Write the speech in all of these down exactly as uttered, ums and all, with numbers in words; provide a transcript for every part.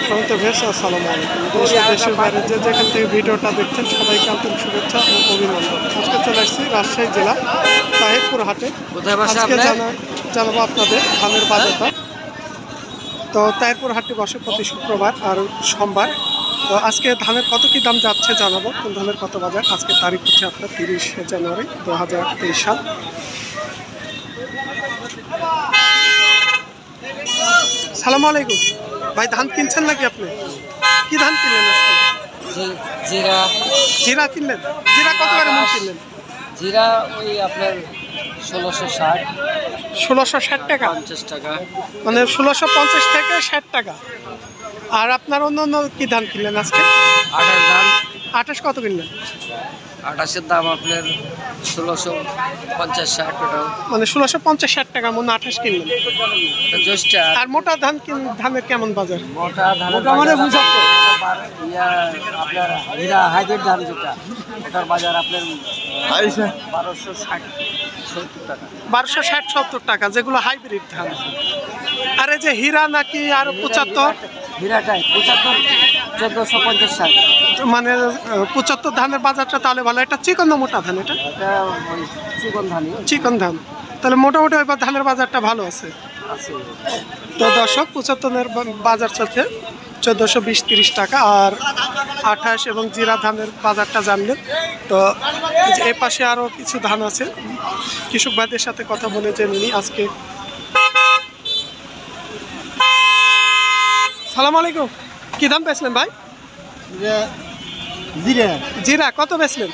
তো ভেস আসসালামু আলাইকুম। দেশ দেশের বাইরে যে যেখান থেকে ভিডিওটা দেখছেন সবাইকে আন্তরিক শুভেচ্ছা ও অভিনন্দন। আজকে চলে আসছি রাজশাহী জেলা তাহিরপুর হাটে। আজকে জানাবো আপনাদের ধানের বাজারটা। তো তাহিরপুর হাটে বসে প্রতি শুক্রবার আর সোমবার। তো আজকে ধানের কত কি দাম যাচ্ছে জানাবো, কোন ধানের কত বাজার। আজকে তারিখ হচ্ছে আপনার তিরিশে জানুয়ারি দু হাজার তেইশ সাল। সালামু আলাইকুম ভাই, ধান কিনছেন নাকি আপনি? কি ধান কিনলেন আজকে? জিরা। জিরা কিনলেন? জিরা কত করে মন কিনলেন? জিরা ওই আপনার ষোলোশো ষাট ষোলোশো ষাট টাকা পঞ্চাশ টাকা, মানে ষোলোশো পঞ্চাশ থেকে ষাট টাকা। আর আপনার অন্য অন্য কি ধান কিনলেন আজকে? আঠাশ ধান। আঠাশ কত কিনলেন? আঠাশের দাম আপনার ষোলোশো পঞ্চাশ ষাট ওটাও, মানে ষোলোশো পঞ্চাশ ষাট টাকা মনে আঠাশ কিনলেন। জ্যৈষ্ঠা। আর মোটা ধান ধানের কেমন বাজার? মোটা ধানের মানে আপনার হীরা হাইব্রিড ধান যেটা, ওটার বাজার আপনার বারোশো ষাট সত্তর টাকা। বারোশো ষাট সত্তর টাকা যেগুলো হাইব্রিড ধান। আর এই যে হীরা নাকি আর পঁচাত্তর? হীরাটাই পঁচাত্তর চোদ্দোশো পঞ্চাশ ষাট। মানে পঁচাত্তর ধানের বাজারটা তাহলে ভালো। এটা চিকন না মোটা ধান? এটা চিকন ধান। চিকন ধান তাহলে মোটামুটি এবার ধানের বাজারটা ভালো আছে। তো দর্শক, পঁচাত্তরের বাজার চলছে চোদ্দোশো বিশ তিরিশ টাকা। আর আঠাশ এবং জিরা ধানের বাজারটা জানলেন। তো এ পাশে আরও কিছু ধান আছে, কৃষক ভাইদের সাথে কথা বলে জেনে নিই আজকে। সালাম আলাইকুম, কি দাম বেচলেন ভাই? জিরা জিরা কত বেচলেন?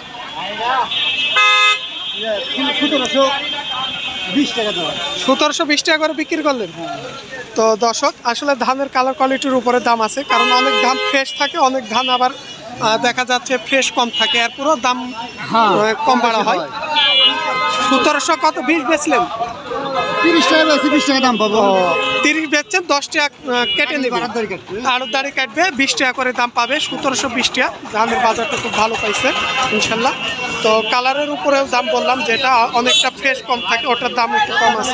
সতেরোশো বিশ টাকা দেওয়া। সতেরোশো বিশ টাকা করে বিক্রি করলেন। তো দর্শক, আসলে ধানের কালার কোয়ালিটির উপরে দাম আছে, কারণ অনেক ধান ফ্রেশ থাকে, অনেক ধান আবার দেখা যাচ্ছে ফ্রেশ কম থাকে, এরপরও দাম কম বাড়া হয়। সতেরোশো কত বিশ বেচলেন? তিরিশ টাকা বেশি, বিশ টাকা দাম পাবো। তিরিশ বেচছেন, দশ টাকা কেটে নেবে, আরো দাড়ি কাটবে, বিশ টাকা করে দাম পাবে। সতেরোশো বিশ টাকা ধানের বাজারটা খুব ভালো পাইছে ইনশাল্লাহ। তো কালারের উপরেও দাম বললাম, যেটা অনেকটা ফ্রেশ কম থাকে ওটার দাম একটু কম আছে।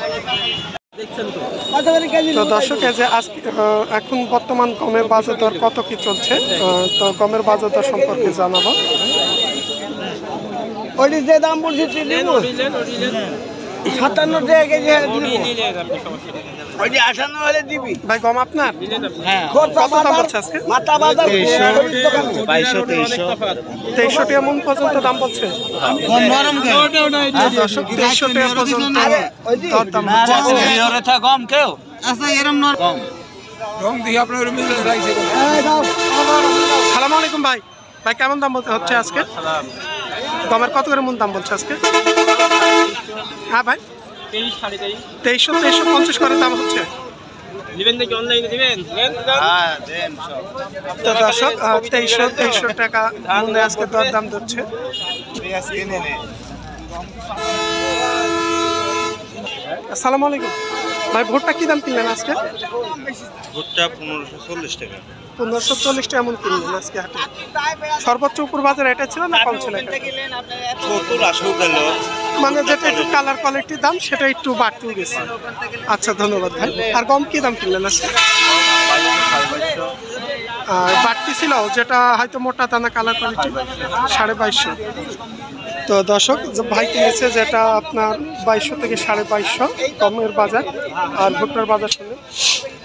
তো দর্শক, এই যে আজকে এখন বর্তমান গমের বাজার দর কত কি চলছে, তো গমের বাজার দর সম্পর্কে জানাবো। ওইটি যে দাম বলছি সাতান্ন টাকা কেজি, ওইটি আটান্ন হলে দিবি ভাই। গম আপনার? কত দাম বলছে আজকে? বাইশশো তেইশশো তেইশশো টাকা মন পর্যন্ত দাম বলছে। দর্শক, তেইশশো টাকা পর্যন্ত দরদাম হচ্ছে। গম কেউ আচ্ছা এরম গম গম দিয়ে আপনার। সালাম আলাইকুম ভাই, ভাই কেমন দাম বলতে হচ্ছে আজকে? গমের কত করে মন দাম বলছে আজকে? হ্যাঁ ভাই, তেইশশো তেইশশো পঞ্চাশ করে দাম হচ্ছে। তো দর্শক, তেইশশো তেইশশো টাকা মনে আজকে দর দাম দিচ্ছে। আসসালামু আলাইকুম ভাই, ভুট্টা কি দাম কিনলেন আজকে? ভুট্টা পনেরোশো চল্লিশ টাকা। পনেরোশো চল্লিশ টাকা এমন কিনলেন আজকে হাটে। সর্বোচ্চ উপর বাজার এটা ছিল না কম ছিল? সত্তর আশি গেল, মানে যেটা একটু কালার কোয়ালিটির দাম সেটা একটু বাড়তেও গেছে। আচ্ছা, ধন্যবাদ ভাই। আর গম কি দাম কিনলেন আজকে? আর বাড়তি ছিল যেটা হয়তো মোটা দানা কালার কোয়ালিটি, সাড়ে বাইশশো। তো দর্শক, ভাই কিনেছে যেটা আপনার বাইশশো থেকে সাড়ে বাইশশো গমের বাজার। আর ভুট্টার বাজার শুনলেন।